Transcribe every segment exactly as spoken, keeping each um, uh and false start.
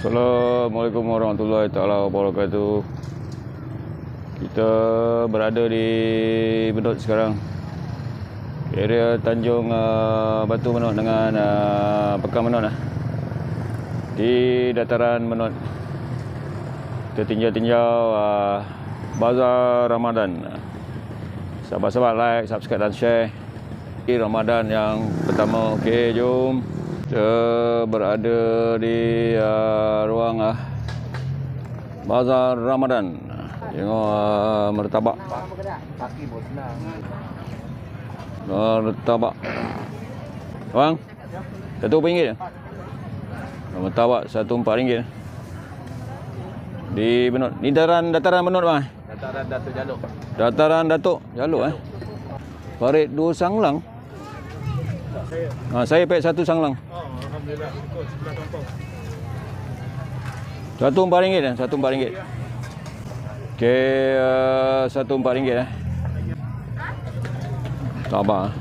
Assalamualaikum warahmatullahi taala wabarakatuh. Kita berada di Benut sekarang, area Tanjung uh, Batu Benut dengan uh, Pekan Benut lah. Di dataran Benut kita tinjau-tinjau uh, Bazar Ramadan. Sahabat-sahabat, like, subscribe dan share di Ramadan yang pertama. Okey, jom. Kita berada di uh, ruang uh, Bazar Ramadan. Tengok uh, martabak. Martabak. Bang, satu berapa ringgit? Martabak satu empat ringgit. Di Benut. Ni dataran dataran Benut bang. Dataran Datuk Jaluk. Dataran Datuk Jaluk eh. Parit dua sanglang. Saya. Ha, saya pack satu sanglang. Oh, alhamdulillah. Ikut sebelah kampung. Satu empat ringgit eh. Satu empat ringgit. Okey, uh, satu empat ringgit eh. Sabar.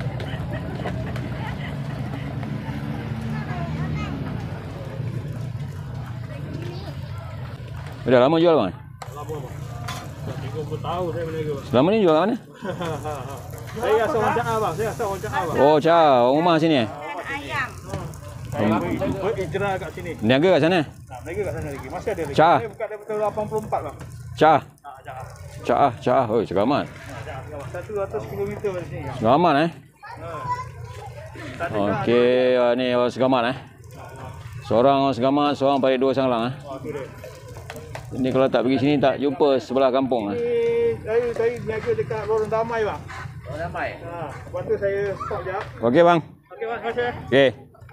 Dah lama jual bang? Lama bang. tiga puluh tahun saya berniaga bang. Selama ni jual kat mana? Saya asal orang Caa bang. Saya asal orang Caa bang. Oh, Caa, orang rumah sini eh? Ayam. Saya berhijrah kat sini. Niaga kat sana? Nah, berniaga kat sana lagi. Masih ada lagi. Caa. Saya buka daripada lapan puluh empat bang. Caa. Ah, Caa. Caa, Caa. Oi, selamat. Ah, Caa. seratus ratus kilometer dari sini. Selamat eh. Ha. Okey, uh, ni orang Segamat eh. Seorang orang Segamat, seorang parit dua sanglang eh. Oh, tu dia. Ini kalau tak pergi sini tak jumpa sebelah kampung eh. Ni saya saya berniaga dekat Lorong Damai bang. Orang ramai. Ha, lepas tu saya stop jap. Okey bang. Okey bang, terima kasih. Okey.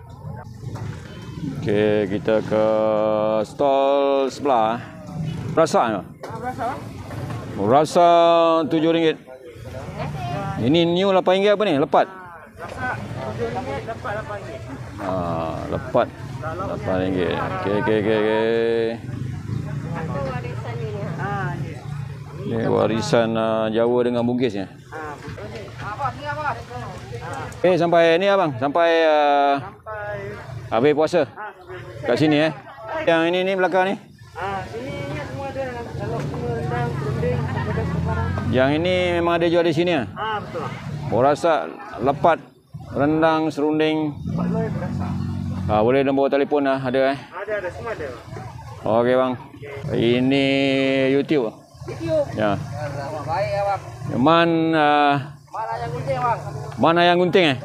Okey, kita ke stall sebelah. Rasa ni. Ah, berapa bang? Rasa tujuh ringgit. Ini new lapan ringgit apa ni? Lepat. Rasa tujuh ringgit dapat lapan ringgit. Ah, lepat lapan ringgit. Okey, okey, okey, okey. Itu warisan ini. Ah, ni. Ni warisan uh, Jawa dengan Bugis ni. Ah, apa sini apa? Eh, sampai ni abang, sampai uh, Sampai habis puasa. ah sampai. Kat sini eh. Yang ini ni belakang ni. Ah, sini ni semua ada kalau semua rendang, serunding, ada sekarang. Yang ini memang ada jual di sini ah. Ah, betul. Borasa, lepat, rendang, serunding. Pak Loy berasa. Ah, boleh nombor telefon lah, ada eh. Ada ada semua ada. Okey bang. Ini YouTube. YouTube. Ya. Sama baik ya, Bang. Man uh, Mana yang gunting, Bang? mana yang gunting eh?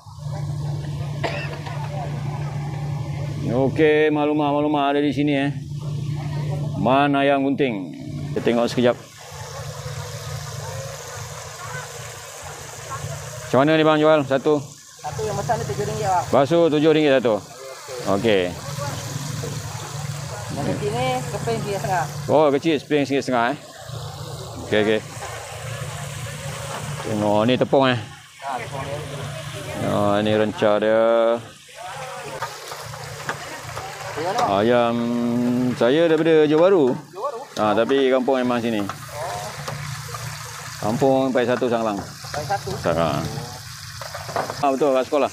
Okey, maklumat-maklumat ada di sini eh. Mana yang gunting? Kita tengok sekejap. Macam mana ni bang jual? Satu. Satu yang besar ni tujuh ringgit, Bang. Basuh tujuh ringgit satu. Okey. Yang kecil ni keping tiga setengah. Oh, kecil seping sikit setengah eh. Okey, okey. Tengok ni tepung eh. Ah, tepung ni. Oh, ni renca dia. Ayam saya daripada Johor Bahru. Johor Bahru. Ah, tapi kampung memang sini. Kampung Pai Satu Sanglang. Baik satu. Ah. Ah, betul kat sekolah.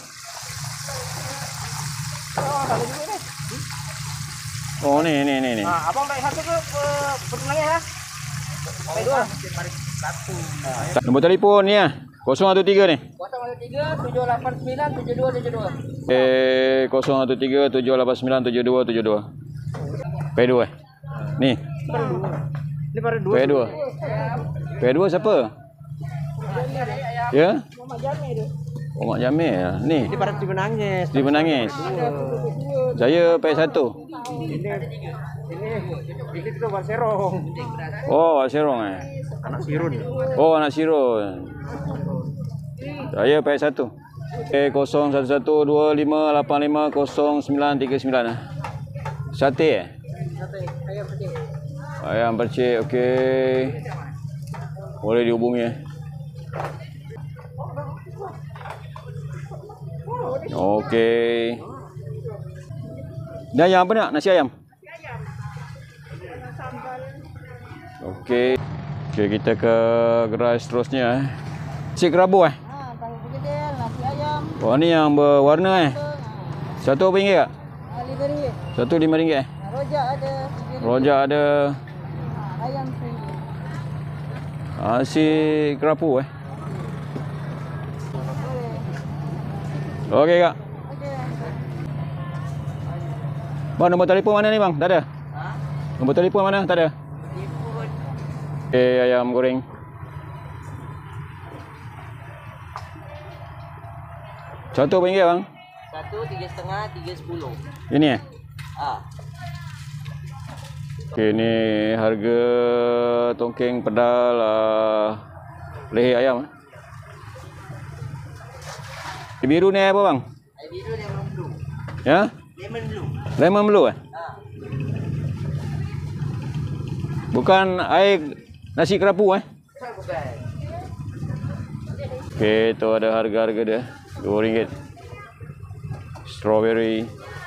Oh, kalau juga ni. Oh, ni ni ni ni. Ah, abang baik satu ke pe- pertengahan lah? Baik dua. Satu. Nombor telefon ni ah. kosong satu tiga ni. kosong satu tiga tujuh lapan sembilan tujuh dua tujuh dua. Eh kosong satu tiga tujuh lapan sembilan tujuh dua tujuh dua. P dua eh. Ni. Ini baru dua. P dua. P dua siapa? Ya? Mama Jami tu. Oh, Mak Jamil. Ni. Ini baru tiba nangis. Dia menangis. Saya P satu. Ini ini ini tu Bar Serong. Oh, Serong eh. Anak Sirun. Oh, anak Sirun. Saya P satu. Eh kosong satu satu dua lima lapan lima kosong sembilan tiga sembilan. Sate eh? Sate ayam kecil. Ayam percik, okey. Boleh dihubungi eh. Okey. Dan yang apa nak? Nasi ayam? Okey. Okey, kita ke gerai seterusnya eh. Nasi kerabu eh? Ha, tahu bergedel, nasi ayam. Oh, ni yang berwarna eh. Satu berapa ringgit kak? Ha, lima ringgit. Satu lima ringgit eh. Ha, Rojak ada. Rojak ada. Ayam sendiri. Nasi kerapu eh. Okey kak. Okey. Bang, nombor telefon mana ni bang? Tak ada? Ha? Nombor telefon mana? Tak ada? Telefon. Okey, ayam goreng. Satu apa ringgit bang? Satu, tiga setengah, tiga sepuluh. Ini eh? Ah. Okey, ni harga tongkeng pedal uh, leher ayam. Eh. Air biru ni apa bang? Air biru lemon blue. Ya? Lemon blue. Lemon blue eh? Ah. Bukan air nasi kerapu eh? Bukan. Okey, tu ada harga-harga dia. dua ringgit. Strawberry.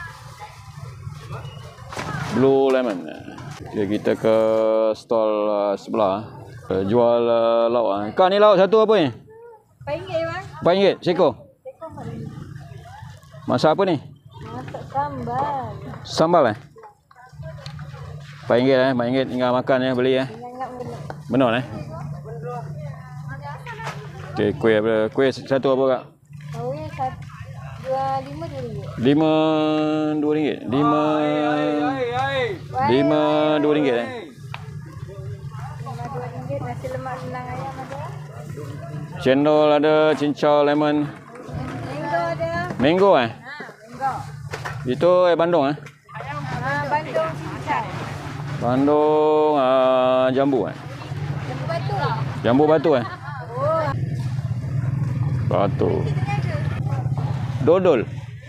Blue lemon. Okay, kita ke stall uh, sebelah. Uh, jual uh, lauk. Uh. Kak ni lauk satu apa ni? Empat ringgit bang. empat ringgit seko. Tekong mana? Masak apa ni? Masak sambal. Sambal eh? empat ringgit eh. empat ringgit tinggal makan ya, beli ya. Ingat benda. Benar eh? Okey, kuih apa? Kuih satu apa kak? Oh ya, satu, dua, lima, dua ringgit. Lima, dua ringgit. Lima, lima, dua ringgit eh. Lima, dua ringgit. Nasi lemak renang ayam ada. Cendol ada, cincau lemon. Mango ada. Mango eh? Ha, mango. Itu eh Bandung eh? Ha, Bandung cincau. Bandung uh, jambu eh? Jambu batu. Jambu batu eh? Oh. Batu. Dodol.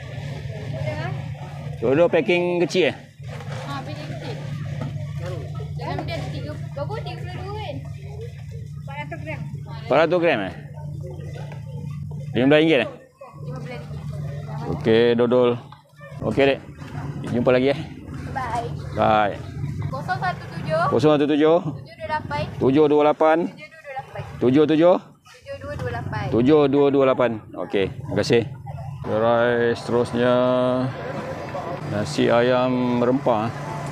Dodol packing kecil eh? Ha, pilih kecil. Dalam dia tiga, berapa? Tiga puluh dua kan? Empat ratus gram. empat ratus gram eh? lima belas ringgit eh? Lima belas ringgit. Okey, dodol. Okey dek. Jumpa lagi eh. Bye. Bye. Kosong satu tujuh. kosong satu tujuh. Tujuh dua lapan. tujuh dua lapan. Tujuh dua dua lapan. tujuh tujuh. Tujuh dua dua lapan. tujuh dua dua lapan. Okey, terima kasih. Gerai seterusnya nasi ayam rempah.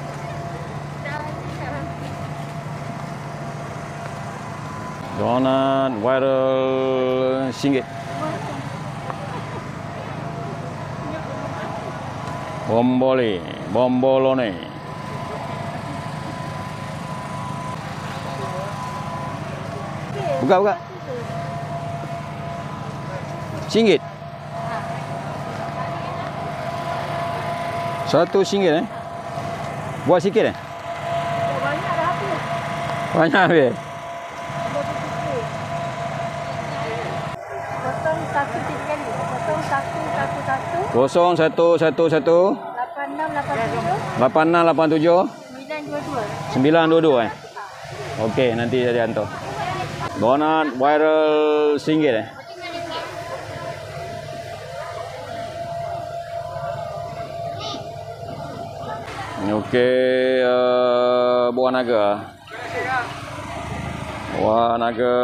Donat viral singgit. Bombole, bombolone. Buka, buka. Singgit. Satu singgit eh. Buat sikit eh. Banyak dah habis. Banyak habis. Kosong satu tiga kali. Kosong satu satu satu. Kosong satu satu satu. Lapan enam lapan tujuh. Lapan enam lapan tujuh. Sembilan dua dua. Sembilan dua dua eh. Okey, nanti saya hantar. Donat viral singgit eh. Okey, uh, buah naga. Buah naga.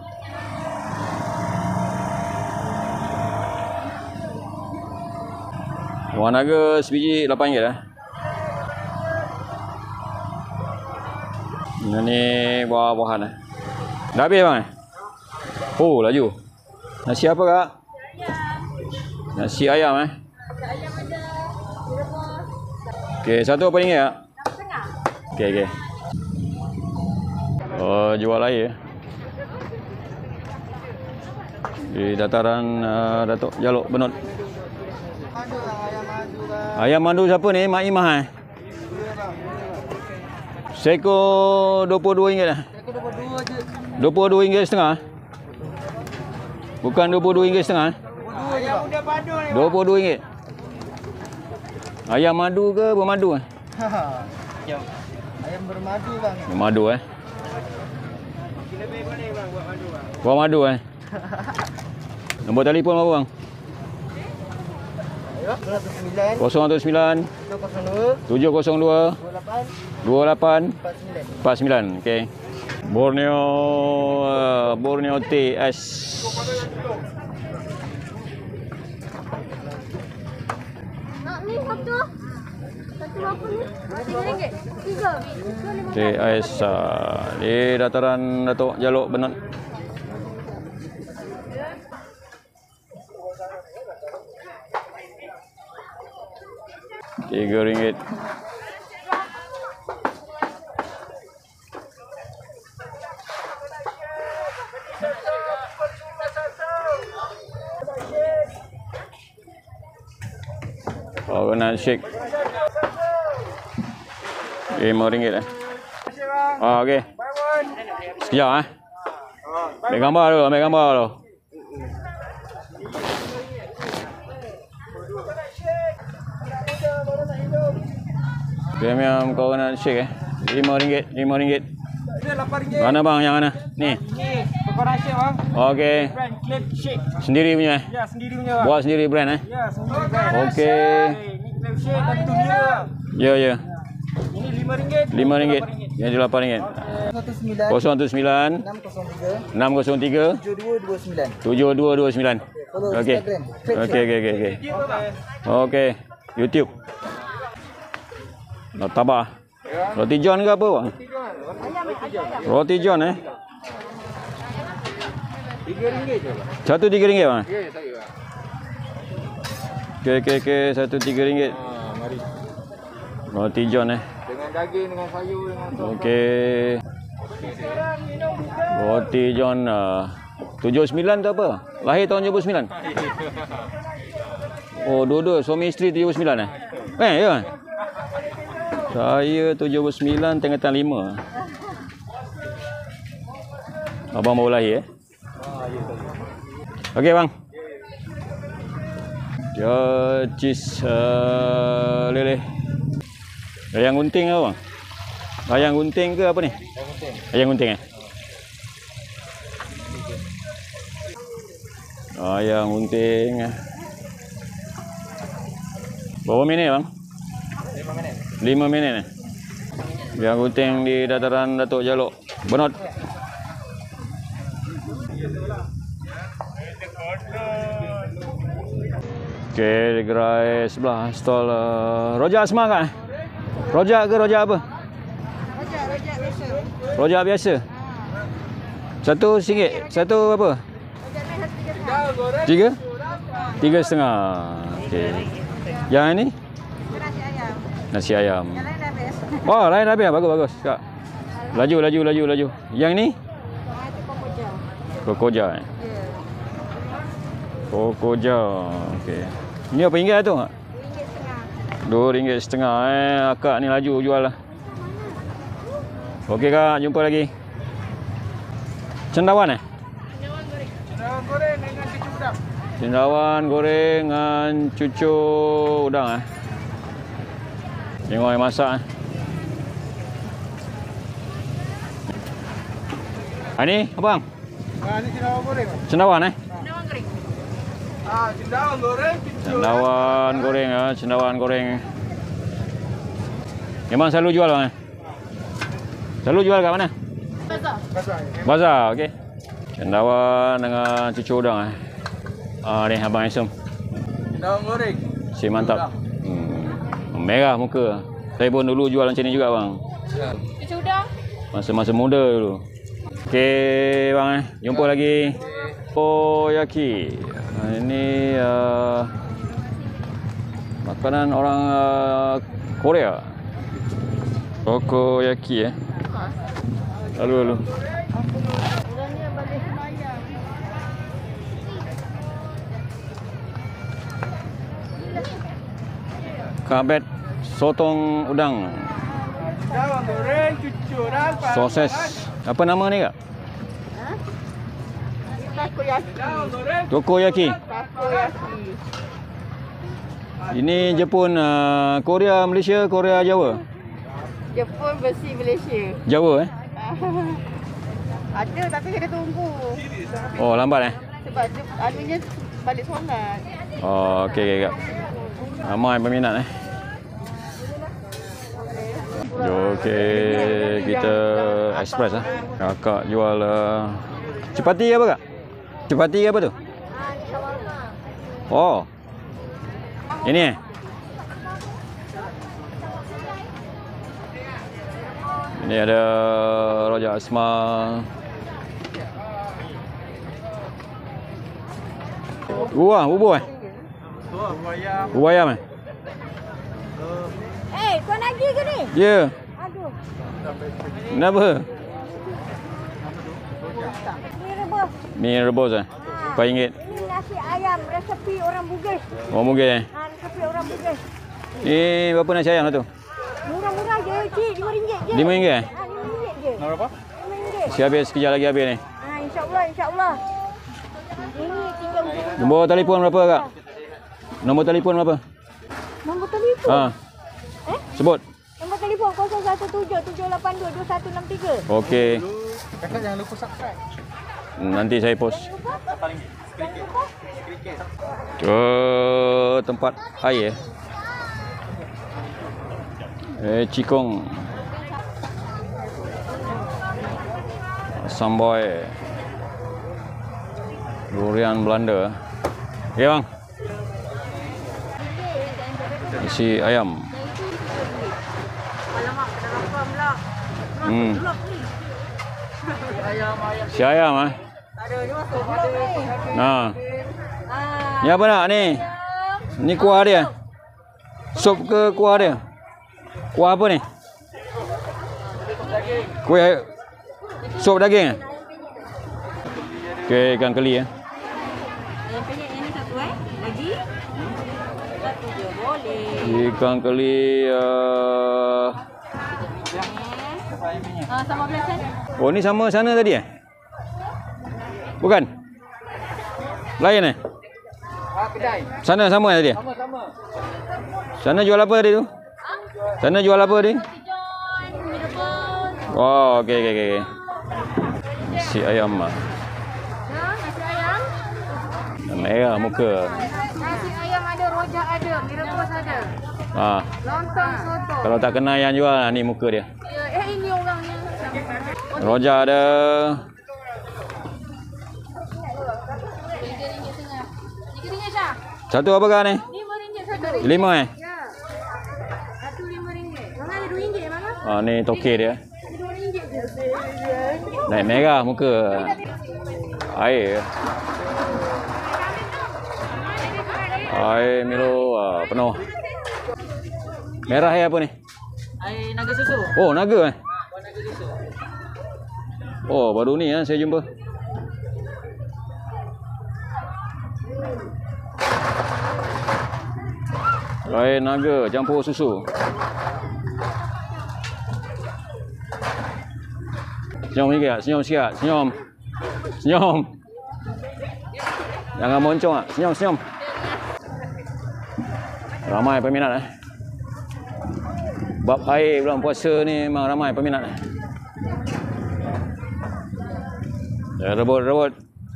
Buah naga sebiji lapan ringgit eh. Ini buah-buahan eh. Dah habis bang eh? Oh, laju. Nasi apa kak? Nasi ayam eh. Ayam ada. Okey, satu apa ringgit kak? Enam setengah. Okey, okey. Oh, jual air. Di dataran uh, Datuk Jaluk Benut. Ayam madu siapa ni? Mak Imah eh? Seko dua puluh dua ringgit eh? dua puluh dua ringgit setengah? Bukan dua puluh dua ringgit setengah? Ayam muda padu ni. dua puluh dua ringgit. Ayam madu ke bermadu eh? Ayam. Ayam bermadu bang. Bermadu eh? Lebih boleh bang buat madu bang. Buah madu eh? Nombor telefon apa bang? kosong satu sembilan. kosong satu sembilan tujuh kosong dua. tujuh kosong dua dua lapan. dua lapan Empat sembilan. empat sembilan. Okey. Borneo uh, Borneo T S. Nak ni satu. Tiga ringgit. Tiga. Teh Aisyah di dataran Datuk Jaluk Benut. Tiga ringgit. Coconut shake. Lima ringgit eh. Ah, okey. Sekejap eh. Ambil gambar dulu, ambil gambar dulu. Premium coconut shake eh. Lima ringgit, lima ringgit. lapan ringgit. Mana bang yang mana? Ni. Ni, coconut shake bang. Okey. Brand Clip Shake. Sendiri punya eh. Ya, sendiri punya bang. Buat sendiri brand eh. Ya, sendiri brand. Okey. Ni Clip Shake dan tu dia bang. Ya ya. Ini lima ringgit. Lima ringgit. Yang di lapan ringgit. Satu sembilan. Kosong satu sembilan. Enam kosong tiga. Enam kosong tiga. Tujuh dua dua sembilan. Tujuh dua dua sembilan. Follow Okey. Instagram. Okey okey okey okey. Okey. YouTube. Nak tabah. Roti John ke apa bang? Roti John eh. Tiga ringgit je bang. Satu tiga ringgit bang. Ya, saya bang. Okey okey okey. Satu tiga ringgit. Ha, mari. Roti John eh. Dengan daging, dengan sayur, dengan sos. Okey. Roti John uh, tujuh puluh sembilan tu apa? Lahir tahun tujuh puluh sembilan. Oh, dua-dua suami isteri tujuh puluh sembilan eh? Eh, ya. Saya tujuh puluh sembilan tingkatan lima. Abang baru lahir eh? Okey bang. Dia cheese uh, leleh. Ayam gunting ke bang? Ayam gunting ke apa ni? Ayam gunting eh? Ayam gunting. Berapa minit bang? lima minit. Lima minit eh? Ayam gunting di dataran Datuk Jaluk Benut. Okey, di gerai sebelah stall uh, rojak Asma kan? Rojak ke rojak apa? Rojak, rojak biasa. Rojak biasa. Satu singgit. Satu apa? Rojak ni satu tiga setengah. Tiga? Tiga setengah. Okey. Yang ini? Nasi ayam. Nasi ayam. Yang lain dah habis. Oh, lain habis. Bagus, bagus. Kak. Laju, laju, laju, laju. Yang ni? Ah, itu kokoja. Kokoja. Eh? Ya. Kokoja. Okey. Ini apa ringgit tu? Ringgit setengah. Dua ringgit setengah. Eh, akak ni laju jual lah. Okey kak, jumpa lagi. Cendawan eh? Cendawan goreng dengan cucu udang. Cendawan goreng dengan cucu udang eh. Tengok yang masak eh. Ha ni apa bang? Ah, ni cendawan goreng bang. Cendawan eh? Cendawan goreng. Ah, cendawan goreng, cucu. Cendawan goreng ah, cendawan goreng. Memang selalu jual bang eh? Selalu jual kat mana? Bazar. Bazar. Bazar, okey. Cendawan dengan cucu udang eh. Ah ni abang Isum. Cendawan goreng. Si mantap. Hmm. Merah muka. Saya pun dulu jual macam ni juga bang. Ya. Cucu udang. Masa-masa muda dulu. Okey bang eh. Jumpa lagi. Takoyaki. Ah, ini uh, makanan orang uh, Korea. Takoyaki eh. Lalu lalu. Orangnya balik semayang. Kabet sotong udang. Cendawan goreng, cucu udang. Soses. Apa nama ni kak? Takoyaki. Cendawan goreng. Takoyaki. Takoyaki. Ini Jepun, uh, Korea, Malaysia, Korea, Jawa. Jepun versi Malaysia. Jawa eh. Ada tapi kena tunggu. Oh lambat eh. Sebab dia anunya balik solat. Oh okey okey kak. Ramai peminat eh. Okey, kita express ah. Kakak jual uh, chapati apa kak? Chapati apa tu? Ah, ni shawarma. Oh. Ini eh. Ni ada rojak asmal. Buah, bubur eh? Bubur ayam. Bubur ayam eh? Eh, kau nagih ke ni? Ya. Yeah. Aduh. Kenapa? Ni rebus. Mi rebus eh? empat ringgit. Ini nasi ayam resepi orang Bugis. Oh, mungkin eh? Ha, resepi orang Bugis. Ni berapa nasi ayam lah tu? Murah-murah je, cik. lima ringgit je. lima ringgit eh? Ha, lima ringgit je. Nama berapa? lima ringgit. Si habis, sekejap lagi habis ni. Ha, insya-Allah, insya-Allah. Ini tinggal hujung. Nombor telefon berapa kak? Nombor telefon berapa? Nombor telefon. Ha. Eh? Sebut. Nombor telefon kosong satu tujuh tujuh lapan dua dua satu enam tiga. Okey. Kakak jangan lupa subscribe. Nanti saya post. Ke tempat air. Eh, Cikong. Samboy. Durian Belanda. Ya bang. Isi ayam. Alamak, dah lapar pula. Hmm. Ayam, ayam. Si ayam ah. Ada ni masuk. Ada. Nah. Ah, Ni apa nak ni? Ni kuah dia. Sup ke kuah dia? Kuah apa ni? Kuih sup daging. Okey, ikan keli ya. yang penyet yang ni satu eh. Lagi. Satu je boleh. Ikan keli uh... Ah, sama belasan. Oh ni sama sana tadi eh? Bukan? Lain eh? Ah, kedai. Sana sama tadi eh? Sama-sama. Sana jual apa tadi tu? Sana jual apa tadi? Oh, okey okey okey. Si ayam ah. Ya, nasi ayam. Merah muka. Nasi ayam ada, rojak ada, mi rebus ada. Ah, Lontong soto. kalau tak kenal yang jual ni muka dia. Ya, eh ini orangnya. Rojak ada. tiga ringgit setengah. tiga ringgit Syah. Satu apa kah ni? lima ringgit satu. Lima eh? Ya. Satu lima ringgit. Mana ada dua ringgit mana? Ah, ni toke dia. Dua ringgit je. Naik merah muka. Air. Air Milo ah, penuh. Merah ya apa ni? Air naga susu. Oh, naga eh? Buat naga susu. Oh, baru ni ya saya jumpa. Air naga campur susu. Senyum sikit, senyum sikit, senyum. Senyum. Jangan moncong ah, senyum, senyum. Ramai peminat eh. Bab air bulan puasa ni memang ramai peminat eh. Ya, rebut, rebut.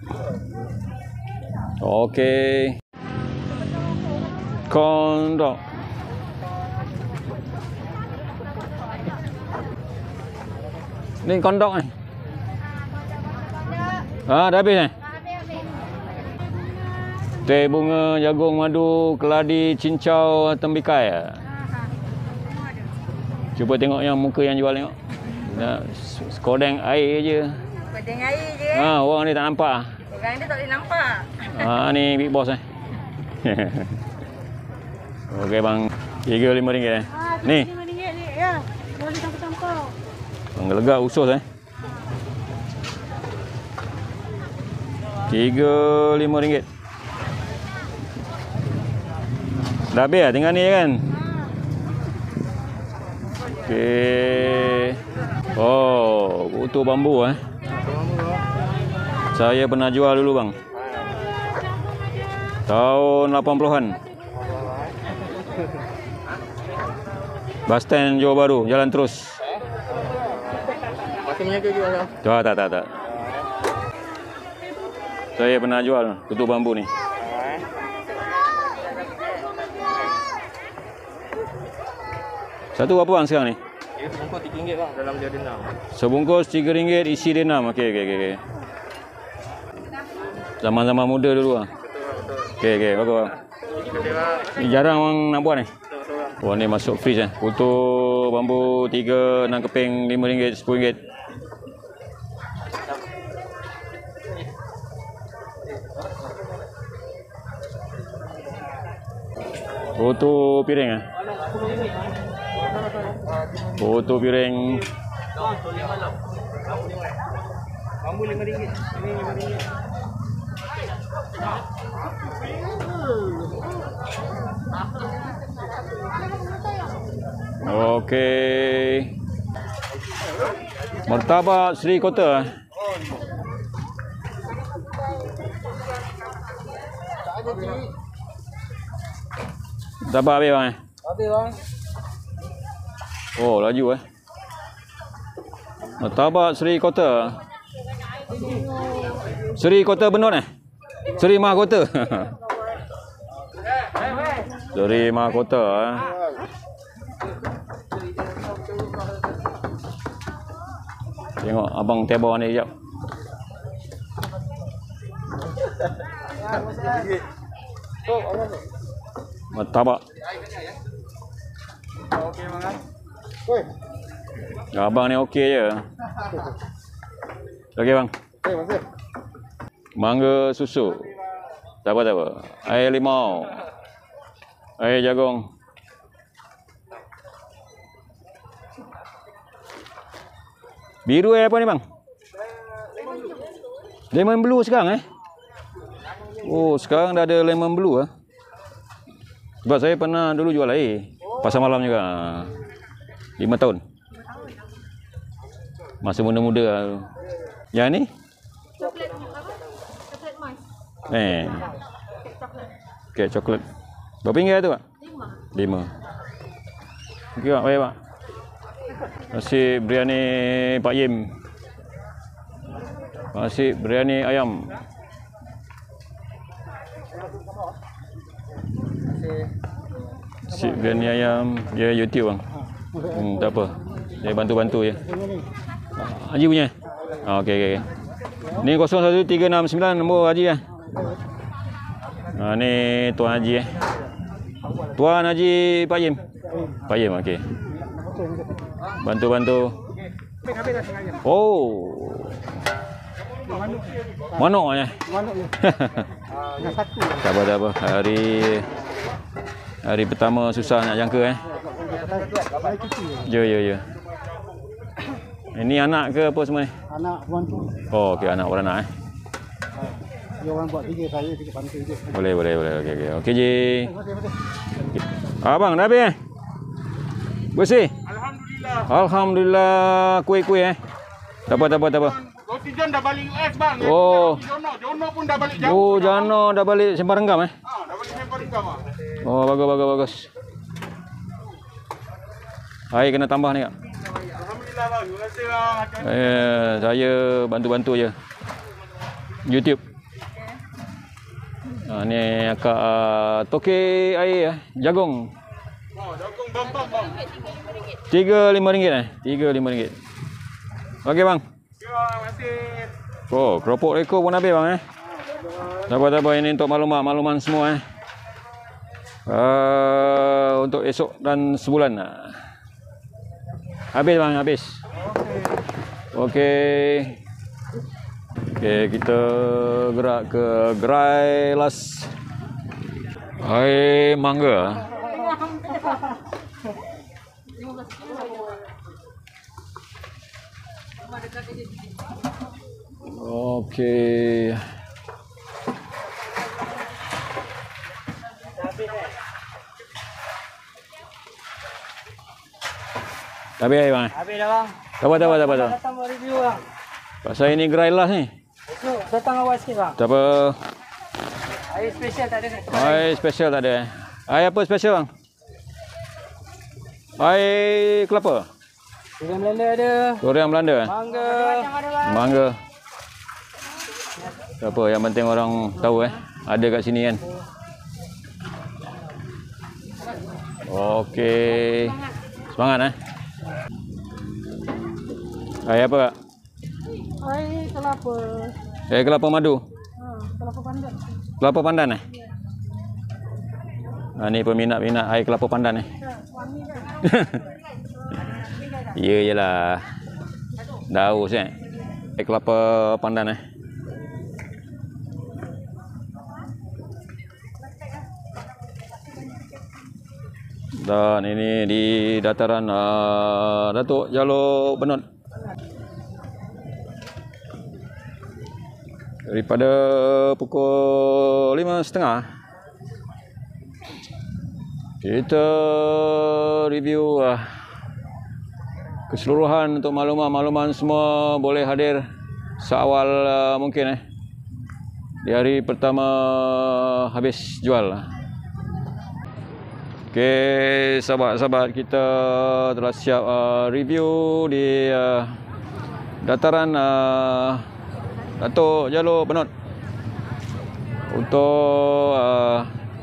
Okey. Kondok. Ni kondok ni. Ah, dah habis ni. Teh bunga, jagung madu, keladi, cincau, tembikai. Cuba tengok yang muka yang jual tengok. Dah skodeng air je. Kodeng air je. Ha, orang ni tak nampak. Orang dia tak boleh nampak. Ha, ni big boss eh. Okey bang, tiga lima ringgit eh. Ni. lima ringgit ni. Ya. Boleh campur-campur. Bang gelegak usus eh. Tiga lima ringgit. Dah habis lah tinggal ni kan? Okey. Oh, kutu bambu eh. Saya pernah jual dulu bang. Tahun lapan puluhan. Bus stand Johor Bahru, jalan terus. Masih menjaga juga kan? Tak, tak, tak, tak. Saya pernah jual kutu bambu ni. Satu apa bang sekarang ni? Dia sebungkus tiga ringgit bang, dalam dia ada enam. Sebungkus tiga ringgit, isi dia enam. Okey, okey, okey. Okay. Zaman-zaman muda dulu ah. Okey, okey, bagus bang. Ni jarang orang nak buat ni. Oh ni masuk fridge eh. Kutu bambu tiga, enam keping lima ringgit, sepuluh ringgit. Foto piring ah. Foto piring. Bambu lima ringgit. Ini lima ringgit. Okey. Martabak Sri Kota. Martabak habis bang? Habis bang. Oh, laju eh. Martabak Sri Kota. Sri Kota Benut eh? Sri Mahkota. Sri Mahkota eh. Tengok abang tebor ni sekejap. Martabak. Okey bang. Oi. Abang ni okey je. Okey bang. Okey bang. Mangga susu. Tak apa tak apa. Air limau. Air jagung. Biru air apa ni bang? Lemon blue sekarang eh? Oh, sekarang dah ada lemon blue eh. Sebab saya pernah dulu jual air pasar malam juga. lima tahun. Masa muda-muda lah. Yang ni? Coklat apa? Coklat mais. Eh. Kek coklat. Kek coklat. Berapa ringgit tu pak? Lima. Lima. Okey pak, baik pak. Nasi biryani Pak Yim. Nasi biryani ayam. Nasi biryani ayam. Dia YouTube bang. Hmm, tak apa. Dia bantu-bantu je. Haji punya? Ah, okey okey. Okay. Ni kosong satu tiga enam sembilan nombor Haji lah. Ha, ni Tuan Haji eh. Tuan Haji Pak Yim. Pak Yim okey. Bantu-bantu. Oh. Manuk eh. Manuk ni. Dengan satu. Tak apa tak apa. Hari hari pertama susah nak jangka eh. Ya ya ya. Ini anak ke apa semua ni? Anak bantu. Oh okey, anak beranak eh. Dia orang buat tiga, saya tiga bantu je. Boleh boleh boleh. Okey okey. Okey Ji. Abang dah habis eh? Bersih? Alhamdulillah. Alhamdulillah. Kuih-kuih eh. Tak apa tak apa tak apa. Roti John dah balik U S bang. Oh. Jono, Jono pun dah balik jauh. Oh, Jano dah balik Sempang Renggam eh? Ha, dah balik Sempang Renggam ah. Oh, bagus bagus bagus. Air kena tambah ni kak. Alhamdulillah bang. Terima kasih bang. Eh, saya bantu-bantu je. YouTube. Ha, ni akak uh, toke air eh, jagung. Oh, jagung bambang bang. Tiga lima ringgit eh? Tiga lima ringgit. Okey bang. Okey bang, terima kasih. Oh, keropok reko pun habis bang eh? Tak apa tak apa, ini untuk maklumat, makluman semua eh. Uh, untuk esok dan sebulan. Habis bang, habis. Okey. Okey, kita gerak ke gerai las. Air mangga. Okey. Habis air bang? Habis dah bang. Tak apa, tak apa, tak apa. Datang buat review bang. Pasal ini gerai las ni. Esok datang awal sikit bang. Tak apa. Air special tak ada kat tempat. Air special tak ada eh? Air apa special bang? Air kelapa? Durian Belanda ada. Durian Belanda eh? Mangga. Mangga. Tak apa, yang penting orang tahu eh. Ada kat sini kan. Okey. Semangat eh. Air apa kak? Air kelapa. Air kelapa madu. Ha, kelapa pandan. Kelapa pandan eh? Ha, ni peminat-peminat air kelapa pandan eh. Wangi kan? Ya jelah. Daus eh. Eh kelapa pandan eh. Dan ini di dataran uh, Datuk Jalur Benut. Daripada pukul lima setengah kita review uh, keseluruhan untuk makluman-makluman semua boleh hadir seawal uh, mungkin eh di hari pertama habis jual. Okey, sahabat-sahabat kita telah siap uh, review di uh, dataran uh, Datuk Jalur Benut untuk uh,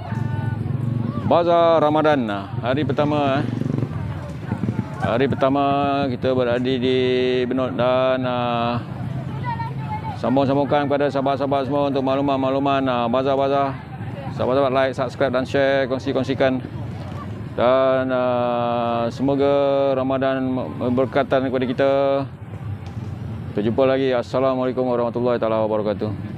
Bazar Ramadan hari pertama eh. Hari pertama kita berada di Benut dan uh, sambung-sambungkan kepada sahabat-sahabat semua untuk makluman-makluman uh, bazar-bazar. Sahabat-sahabat like, subscribe dan share, kongsi-kongsikan. Dan uh, semoga Ramadan memberkatan kepada kita. Kita jumpa lagi. Assalamualaikum warahmatullahi taala wabarakatuh.